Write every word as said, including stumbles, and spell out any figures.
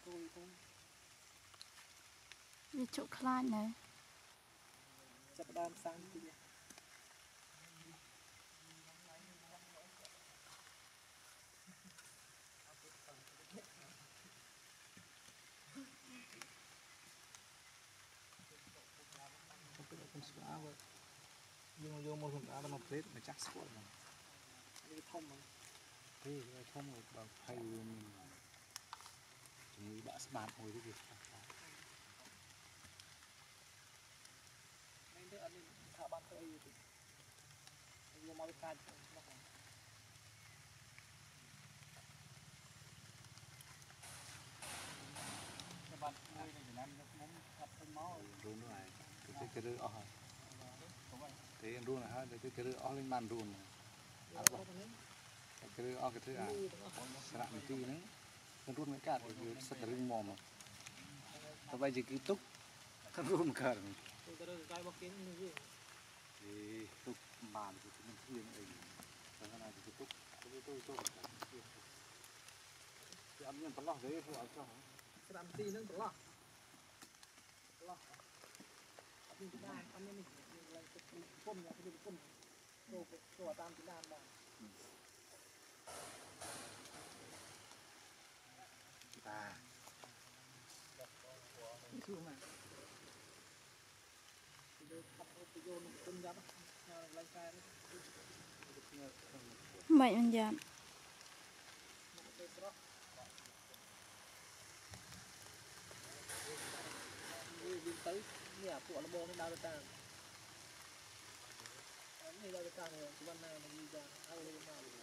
vì chỗ khai này chặt đam sang đi nhưng vô một thùng đá là một plate mà chắc score mà đi thông mà thế không được bằng hay mình chỉ đã bàn hồi cái việc nên thế anh thả bạn tôi thì vô mau cái nó còn các bạn nuôi này Việt Nam nó muốn gặp thêm máu đúng rồi cái cái rửa hỏi thế em luôn là ha cái cái rửa lên bàn luôn cái rửa cái thứ à sạ một tí nữa con run mấy cả thì sạch rừng mồm mà tao bây giờ cứ túc con run cả rồi thì túc bàn thì mình khuyên ấy cái này thì túc tôi tôi tôi thì ăn nhân tao lo đấy thôi cho làm gì nữa tao lo đi cái đàn ăn mình lại cái phun nhà cái đi phun đồ đồ tam cái đàn mà à thương mà mày ăn giảm đi tới nhà của nó bò nó đau ta này đau ta rồi cái này nó đi ra ao lên nào